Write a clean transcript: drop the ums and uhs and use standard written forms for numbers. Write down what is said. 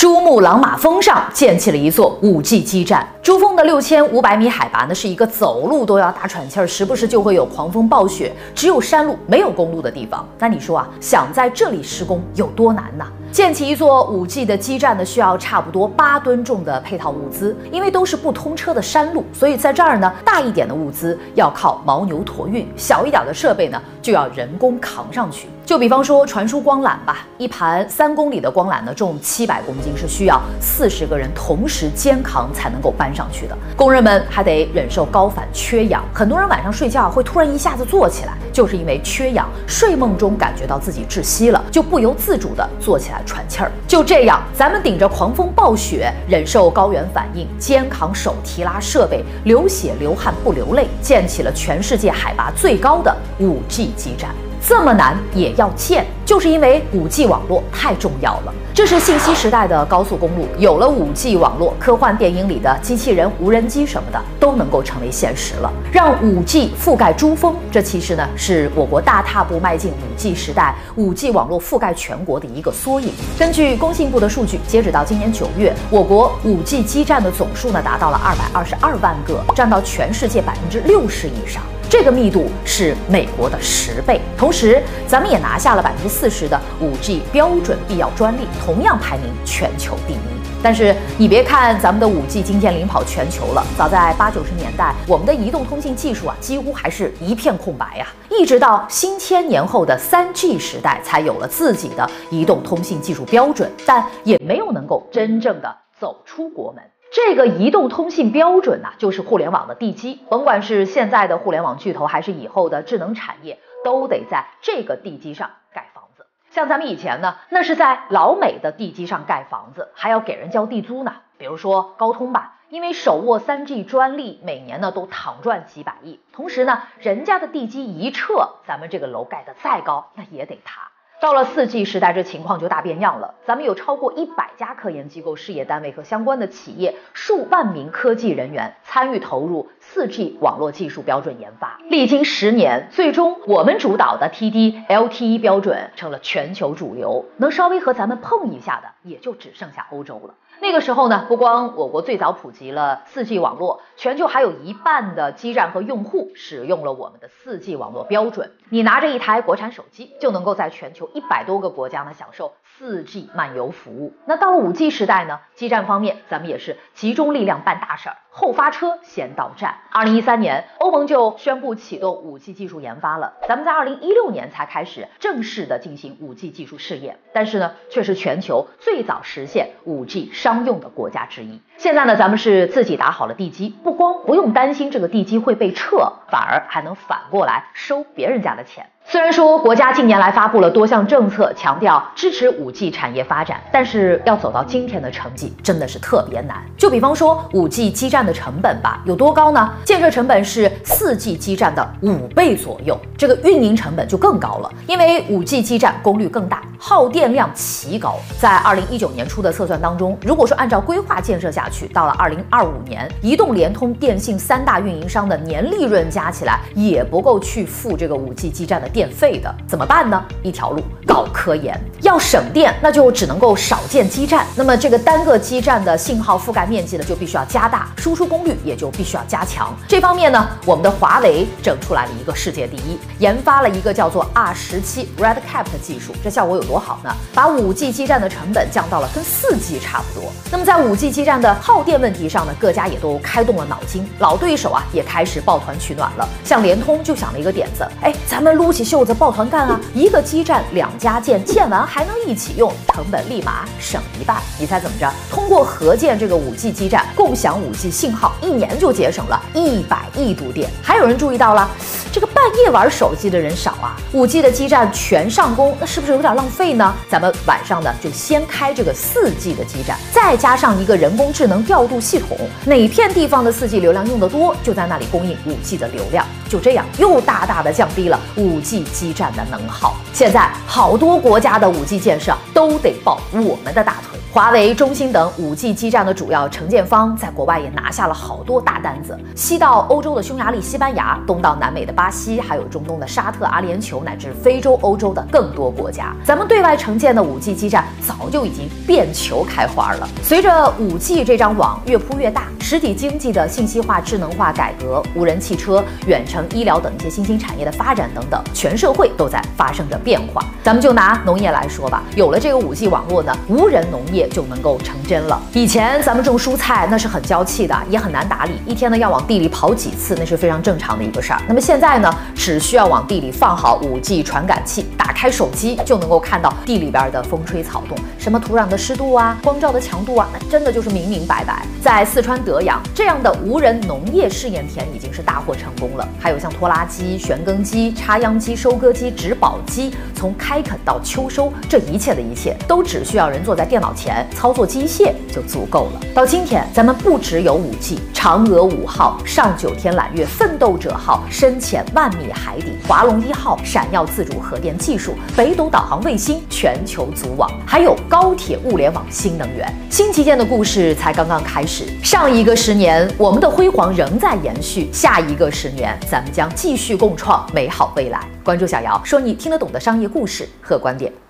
珠穆朗玛峰上建起了一座5G 基站。珠峰的6500米海拔呢，是一个走路都要大喘气儿，时不时就会有狂风暴雪，只有山路没有公路的地方。那你说啊，想在这里施工有多难呢？建起一座5G 的基站呢，需要差不多8吨重的配套物资，因为都是不通车的山路，所以在这儿呢，大一点的物资要靠牦牛驮运，小一点的设备呢就要人工扛上去。就比方说传输光缆吧，一盘3公里的光缆呢，重700公斤，是需要40个人同时肩扛才能够搬上去的。工人们还得忍受高反缺氧，很多人晚上睡觉会突然一下子坐起来，就是因为缺氧，睡梦中感觉到自己窒息了，就不由自主地坐起来喘气儿。就这样，咱们顶着狂风暴雪，忍受高原反应，肩扛手提拉设备，流血流汗不流泪，建起了全世界海拔最高的5G 基站。这么难也要建，就是因为5G 网络太重要了。这是信息时代的高速公路，有了5G 网络，科幻电影里的机器人、无人机什么的都能够成为现实了。让5G 覆盖珠峰，这其实呢是我国大踏步迈进5G 时代，5G 网络覆盖全国的一个缩影。根据工信部的数据，截止到今年9月，我国5G 基站的总数呢达到了222万个，占到全世界60%以上。这个密度是美国的10倍，同时咱们也拿下了40%的5G 标准必要专利，同样排名全球第一。但是你别看咱们的5G 今天领跑全球了，早在80、90年代，我们的移动通信技术啊几乎还是一片空白呀。一直到新千年后的3G 时代，才有了自己的移动通信技术标准，但也没有能够真正的走出国门。这个移动通信标准呢，就是互联网的地基，甭管是现在的互联网巨头，还是以后的智能产业，都得在这个地基上盖房子。像咱们以前呢，那是在老美的地基上盖房子，还要给人交地租呢。比如说高通吧，因为手握3G 专利，每年呢都躺赚几百亿，同时呢，人家的地基一撤，咱们这个楼盖得再高，那也得塌。到了4G 时代，这情况就大变样了。咱们有超过100家科研机构、事业单位和相关的企业，数万名科技人员参与投入4G 网络技术标准研发。历经10年，最终我们主导的 TD-LTE 标准成了全球主流，能稍微和咱们碰一下的，也就只剩下欧洲了。那个时候呢，不光我国最早普及了4G 网络，全球还有1半的基站和用户使用了我们的4G 网络标准。你拿着一台国产手机，就能够在全球100多个国家呢享受4G 漫游服务。那到了5G 时代呢，基站方面咱们也是集中力量办大事儿，后发车先到站。2013年，欧盟就宣布启动5G 技术研发了，咱们在2016年才开始正式的进行5G 技术试验，但是呢，却是全球最早实现5G 商用的国家之一。现在呢，咱们是自己打好了地基，不光不用担心这个地基会被撤，反而还能反过来收别人家的钱。虽然说国家近年来发布了多项政策，强调支持5G 产业发展，但是要走到今天的成绩真的是特别难。就比方说5G 基站的成本吧，有多高呢？建设成本是4G 基站的5倍左右，这个运营成本就更高了，因为5G 基站功率更大，耗电量奇高。在2019年初的测算当中，如果说按照规划建设下去，到了2025年，移动、联通、电信3大运营商的年利润加起来也不够去付这个5G 基站的电费的，怎么办呢？一条路，搞科研。要省电，那就只能够少建基站，那么这个单个基站的信号覆盖面积呢，就必须要加大，输出功率也就必须要加强。这方面呢，我们的华为整出来了一个世界第一，研发了一个叫做 R17 RedCap 的技术，这效果有多好呢？把5G 基站的成本降到了跟4G 差不多。那么在5G 基站的耗电问题上呢，各家也都开动了脑筋，老对手啊也开始抱团取暖了。像联通就想了一个点子，咱们撸起袖子抱团干啊！一个基站2家建，建完还能一起用，成本立马省1半。你猜怎么着？通过合建这个5G 基站，共享5G 信号，1年就节省了100亿度电。还有人注意到了，这个半夜玩手机的人少啊，5G 的基站全上工，那是不是有点浪费呢？咱们晚上呢就先开这个4G 的基站，再加上一个人工智能调度系统，哪片地方的4G 流量用得多，就在那里供应5G 的流量。就这样又大大的降低了5G 基站的能耗。现在好多国家的5G 建设都得抱我们的大腿。 华为、中兴等5G 基站的主要承建方在国外也拿下了好多大单子，西到欧洲的匈牙利、西班牙，东到南美的巴西，还有中东的沙特、阿联酋，乃至非洲、欧洲的更多国家。咱们对外承建的5G 基站早就已经遍球开花了。随着5G 这张网越铺越大，实体经济的信息化、智能化改革、无人汽车、远程医疗等一些新兴产业的发展等等，全社会都在发生着变化。咱们就拿农业来说吧，有了这个5G 网络呢，无人农业就能够成真了。以前咱们种蔬菜那是很娇气的，也很难打理，一天呢要往地里跑几次，那是非常正常的一个事儿。那么现在呢，只需要往地里放好5G 传感器，打开手机就能够看到地里边的风吹草动，什么土壤的湿度啊、光照的强度啊，那真的就是明明白白。在四川德阳，这样的无人农业试验田已经是大获成功了。还有像拖拉机、旋耕机、插秧机、收割机、植保机，从开垦到秋收，这一切的一切都只需要人坐在电脑前操作机械就足够了。到今天，咱们不只有5G、嫦娥5号、上9天揽月奋斗者号深潜万米海底、华龙1号闪耀自主核电技术、北斗导航卫星全球组网，还有高铁物联网新能源。新旗舰的故事才刚刚开始，上一个10年，我们的辉煌仍在延续，下一个10年，咱们将继续共创美好未来。关注小姚，说你听得懂的商业故事和观点。